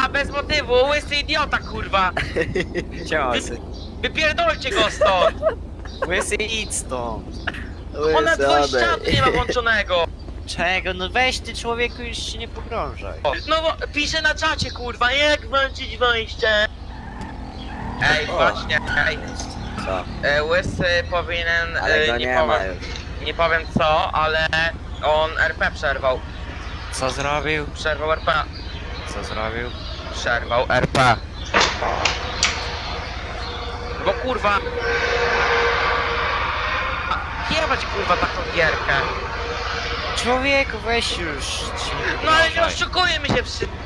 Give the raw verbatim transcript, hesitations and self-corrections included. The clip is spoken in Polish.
A, bez motywu, łysy idiota, kurwa! Ciosy. Wypierdolcie go stąd! Łysy, idź stąd. Ponad Łysy, voice odejdź. chatu nie ma włączonego! Czego? No weź ty, człowieku, już się nie pogrążaj. No bo piszę na czacie, kurwa, jak włączyć wejście? Ej, O. właśnie, ej, Co? e, łysy powinien, Ale e, go nie, nie ma powiem, już. nie powiem co, ale on R P przerwał. Co zrobił? Przerwał R P. Co zrobił? Przerwał R P. Bo kurwa... Jebać kurwa taką gierkę. Człowieku, weź już. się nie No ale nie pogrążaj. oszukujemy się przy...